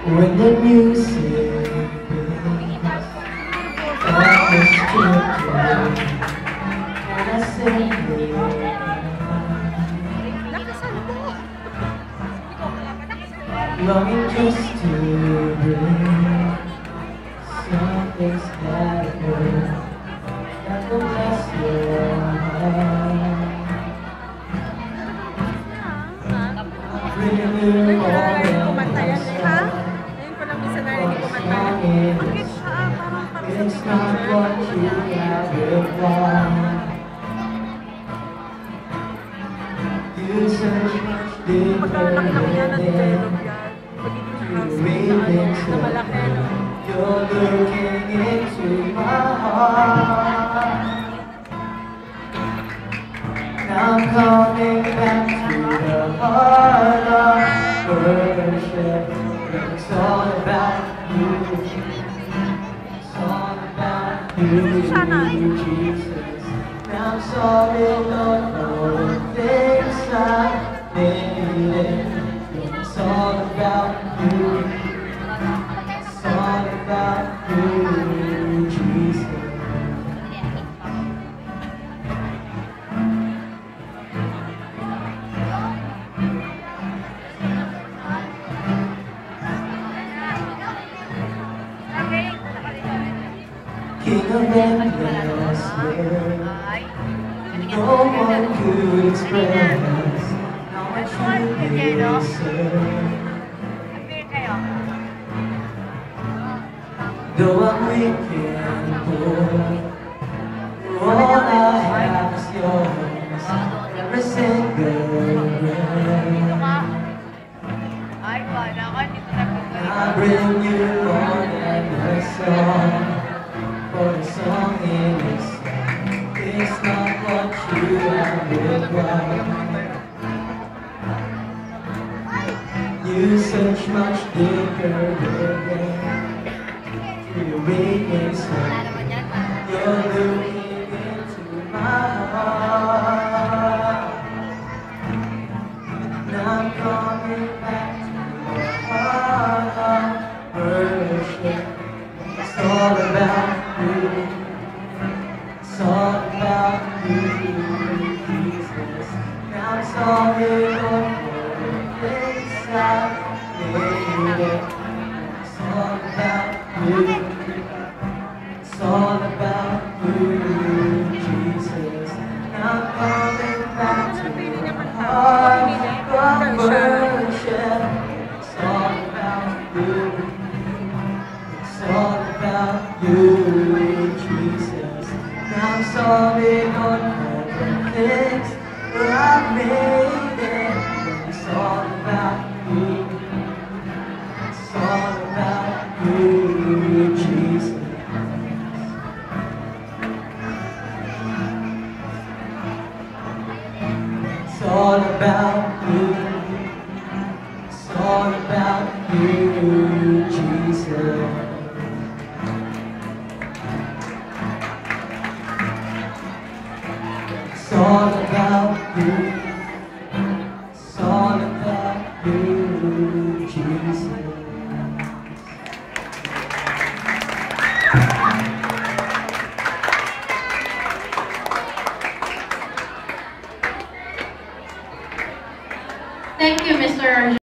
When the music plays, all is children, and I sing longing just to bring something's better that will bless your heart. Bring you all it's not what you ever want. You search much deeper than you're looking into my heart. Now I'm coming back to the heart of worship. It's all about you. It's all about you, Jesus. Now I'm sorry, Lord, for the things I made. It's all about you. It's all about you, Jesus. King of endless world, no one could express how much you deserve. Though I'm weak and poor, all I have is yours, every single breath. I bring you more than a song, for the song in itself is not what you have required. You search much deeper within. You make me sad. You're looking into my heart. Now I'm coming back to the heart of worship. It's all about you. It's all about you, Jesus. Now I'm sorry, Lord, for the things I made. It's all about you. It's all about you, Jesus. Now I'm coming back to the heart of worship. It's all about you. It's all about you, Jesus. Now I'm sorry, Lord, for the things that I made. It's all about you. It's all about you, Jesus. It's all about you. It's all about you, Jesus. It's all about you. It's all about you, Jesus. Thank you, Mr.